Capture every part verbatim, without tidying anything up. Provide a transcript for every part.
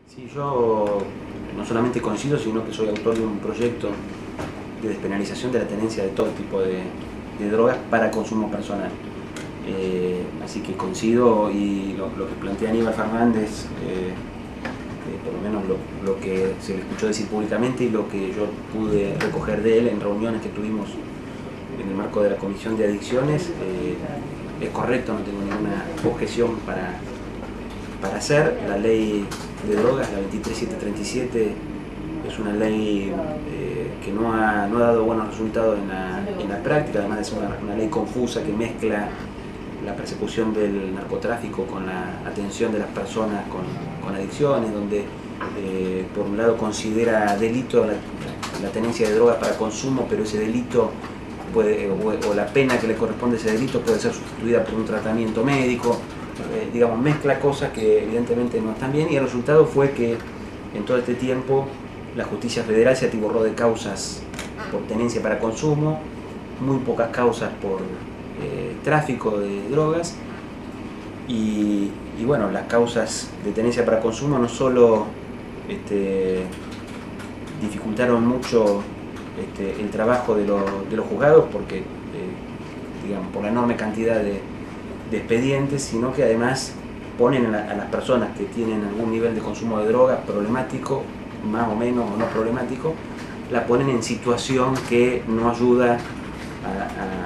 Sí, yo no solamente coincido, sino que soy autor de un proyecto de despenalización de la tenencia de todo tipo de, de drogas para consumo personal. Eh, así que coincido y lo, lo que plantea Aníbal Fernández, eh, eh, por lo menos lo, lo que se le escuchó decir públicamente y lo que yo pude recoger de él en reuniones que tuvimos en el marco de la Comisión de Adicciones, eh, es correcto, no tengo ninguna objeción para, para hacer. La ley de drogas, la veintitrés mil setecientos treinta y siete, es una ley eh, que no ha, no ha dado buenos resultados en la, en la práctica, además de ser una, una ley confusa que mezcla la persecución del narcotráfico con la atención de las personas con, con adicciones, donde eh, por un lado considera delito la, la tenencia de drogas para consumo, pero ese delito puede, o, o la pena que le corresponde a ese delito puede ser sustituida por un tratamiento médico. Eh, digamos, mezcla cosas que evidentemente no están bien, y el resultado fue que en todo este tiempo la justicia federal se atiborró de causas por tenencia para consumo, muy pocas causas por eh, tráfico de drogas, y, y bueno, las causas de tenencia para consumo no solo este, dificultaron mucho este, el trabajo de, lo, de los juzgados, porque eh, digamos, por la enorme cantidad de de expedientes, sino que además ponen a, la, a las personas que tienen algún nivel de consumo de drogas problemático, más o menos o no problemático, la ponen en situación que no ayuda a,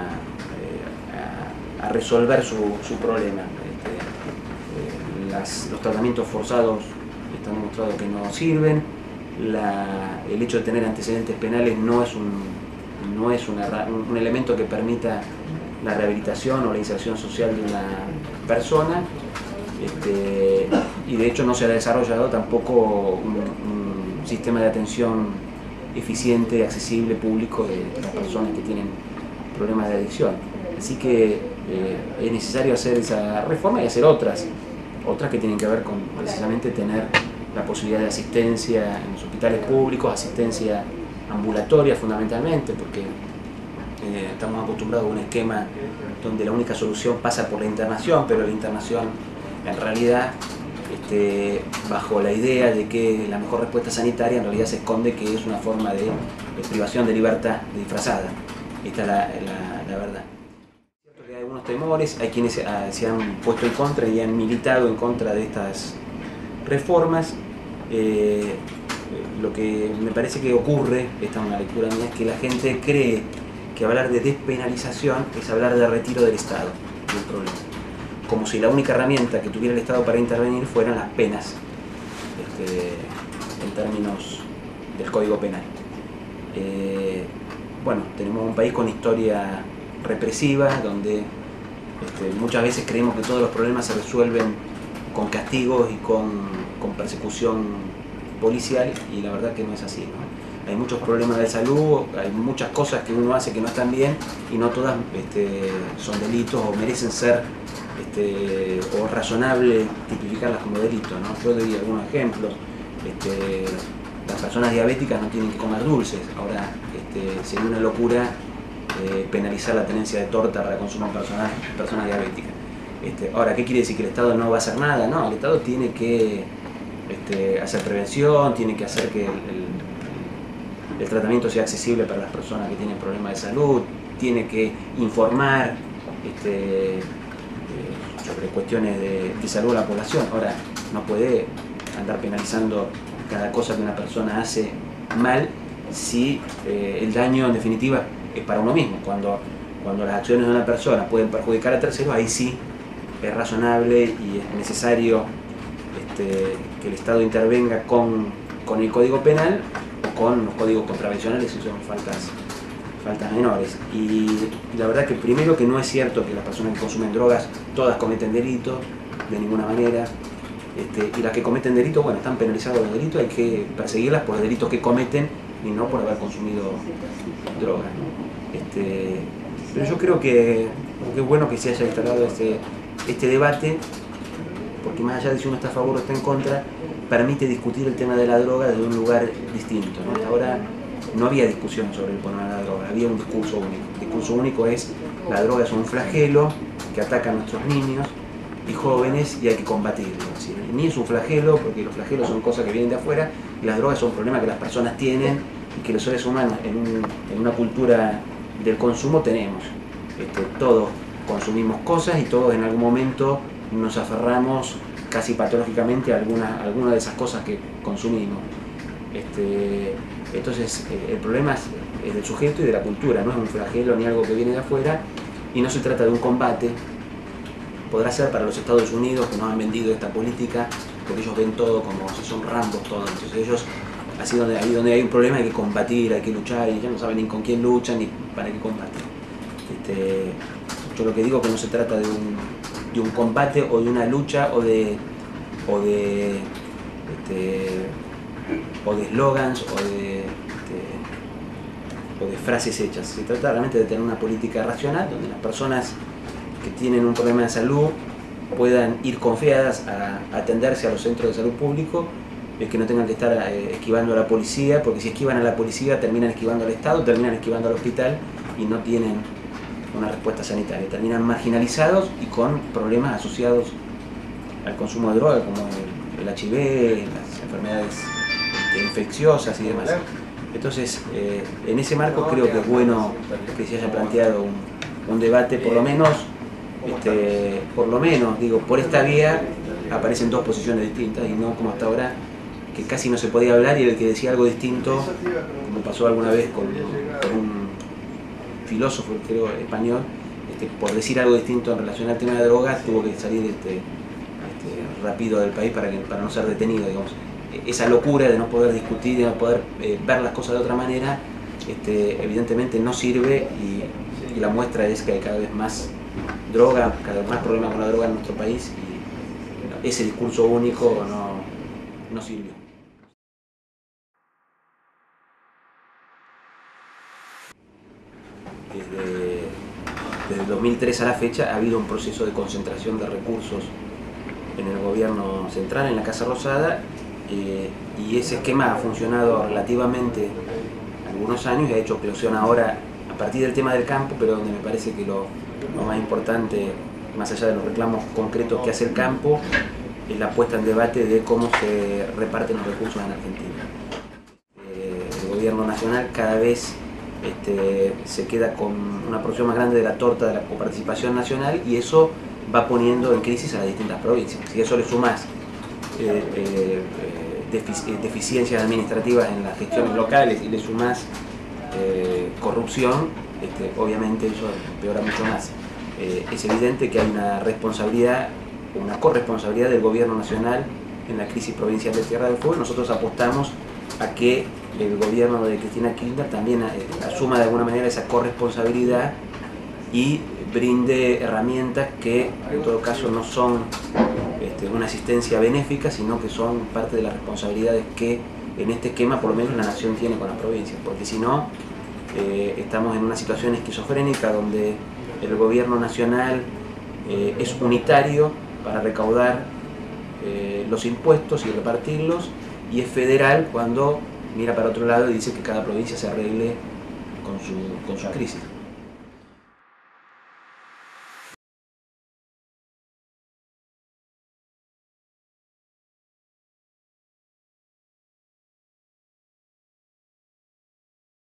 a, a, a resolver su, su problema. Este, eh, las, los tratamientos forzados están demostrados que no sirven, la, el hecho de tener antecedentes penales no es un, no es una, un, un elemento que permita la rehabilitación o la inserción social de una persona, este, y de hecho no se ha desarrollado tampoco un, un sistema de atención eficiente, accesible, público de las personas que tienen problemas de adicción. Así que eh, es necesario hacer esa reforma y hacer otras, otras que tienen que ver con precisamente tener la posibilidad de asistencia en los hospitales públicos, asistencia ambulatoria fundamentalmente, porque Eh, estamos acostumbrados a un esquema donde la única solución pasa por la internación, pero la internación en realidad, este, bajo la idea de que la mejor respuesta sanitaria, en realidad se esconde que es una forma de, de privación de libertad disfrazada. Esta es la, la, la verdad. Es cierto que hay algunos temores, hay quienes se, se han puesto en contra y han militado en contra de estas reformas. Eh, lo que me parece que ocurre, esta es una lectura mía, es que la gente cree que hablar de despenalización es hablar de retiro del Estado del problema, como si la única herramienta que tuviera el Estado para intervenir fueran las penas, este, en términos del Código Penal. Eh, bueno, tenemos un país con historia represiva, donde este, muchas veces creemos que todos los problemas se resuelven con castigos y con, con persecución policial, y la verdad que no es así, ¿no? Hay muchos problemas de salud, hay muchas cosas que uno hace que no están bien, y no todas este, son delitos o merecen ser este, o razonable tipificarlas como delitos, ¿no? Yo doy algunos ejemplos. Este, las personas diabéticas no tienen que comer dulces. Ahora este, sería una locura eh, penalizar la tenencia de torta para consumo personal en personas diabéticas. Este, ahora, ¿qué quiere decir? ¿Que el Estado no va a hacer nada? No, el Estado tiene que este, hacer prevención, tiene que hacer que el, el el tratamiento sea accesible para las personas que tienen problemas de salud, tiene que informar este, eh, sobre cuestiones de, de salud a la población. Ahora, no puede andar penalizando cada cosa que una persona hace mal si eh, el daño en definitiva es para uno mismo. Cuando, cuando las acciones de una persona pueden perjudicar a terceros, ahí sí es razonable y es necesario este, que el Estado intervenga con, con el Código Penal, con los códigos contravencionales si son faltas, faltas menores. Y la verdad que primero que no es cierto que las personas que consumen drogas todas cometen delitos, de ninguna manera. Este, y las que cometen delitos, bueno, están penalizados los delitos, hay que perseguirlas por los delitos que cometen y no por haber consumido drogas, ¿no? Este, pero yo creo que, que es bueno que se haya instalado este, este debate, porque más allá de si uno está a favor o está en contra, permite discutir el tema de la droga desde un lugar distinto, ¿no? Hasta ahora no había discusión sobre el problema de la droga, había un discurso único. El discurso único es: la droga es un flagelo que ataca a nuestros niños, y jóvenes y hay que combatirlo. Es decir, ni es un flagelo, porque los flagelos son cosas que vienen de afuera, y las drogas son problemas que las personas tienen y que los seres humanos en, un, en una cultura del consumo tenemos. Este, todos consumimos cosas y todos en algún momento nos aferramos casi patológicamente a alguna, alguna de esas cosas que consumimos. Este, entonces eh, el problema es, es del sujeto y de la cultura, no es un flagelo ni algo que viene de afuera, y no se trata de un combate. Podrá ser para los Estados Unidos, que nos han vendido esta política, porque ellos ven todo como si son rambos todos. Entonces ellos, así donde, ahí donde hay un problema hay que combatir, hay que luchar, y ya no saben ni con quién luchan ni para qué combaten. Este, yo lo que digo es que no se trata de un, de un combate o de una lucha o de o de este, o de eslogans o de, este, o de frases hechas. Se trata realmente de tener una política racional donde las personas que tienen un problema de salud puedan ir confiadas a, a atenderse a los centros de salud público, es que no tengan que estar eh, esquivando a la policía, porque si esquivan a la policía terminan esquivando al Estado, terminan esquivando al hospital y no tienen una respuesta sanitaria, terminan marginalizados y con problemas asociados al consumo de droga como el, el H I V, las enfermedades este, infecciosas y demás. Entonces, eh, en ese marco creo que es bueno que se haya planteado un, un debate, por lo menos, este, por lo menos, digo, por esta vía aparecen dos posiciones distintas y no como hasta ahora, que casi no se podía hablar y el que decía algo distinto, como pasó alguna vez con, con un filósofo, creo, español, este, por decir algo distinto en relación al tema de drogas, tuvo que salir este, este, rápido del país para, que, para no ser detenido, digamos. Esa locura de no poder discutir, de no poder eh, ver las cosas de otra manera, este, evidentemente no sirve y, y la muestra es que hay cada vez más droga, cada vez más problemas con la droga en nuestro país y bueno, ese discurso único no, no sirvió. Desde, desde el dos mil tres a la fecha ha habido un proceso de concentración de recursos en el gobierno central, en la Casa Rosada, eh, y ese esquema ha funcionado relativamente algunos años y ha hecho eclosión ahora a partir del tema del campo, pero donde me parece que lo, lo más importante, más allá de los reclamos concretos que hace el campo, es la puesta en debate de cómo se reparten los recursos en Argentina. Eh, el gobierno nacional cada vez este, se queda con una porción más grande de la torta de la coparticipación nacional y eso va poniendo en crisis a las distintas provincias. Si a eso le sumás eh, eh, defic deficiencias administrativas en las gestiones locales y le sumás eh, corrupción, este, obviamente eso empeora mucho más. Eh, es evidente que hay una responsabilidad, una corresponsabilidad del gobierno nacional en la crisis provincial de Tierra del Fuego. Nosotros apostamos a que el gobierno de Cristina Kirchner también eh, asuma de alguna manera esa corresponsabilidad y brinde herramientas que en todo caso no son este, una asistencia benéfica, sino que son parte de las responsabilidades que en este esquema por lo menos la nación tiene con las provincias, porque si no eh, estamos en una situación esquizofrénica donde el gobierno nacional eh, es unitario para recaudar eh, los impuestos y repartirlos, y es federal cuando mira para otro lado y dice que cada provincia se arregle con su, con su crisis.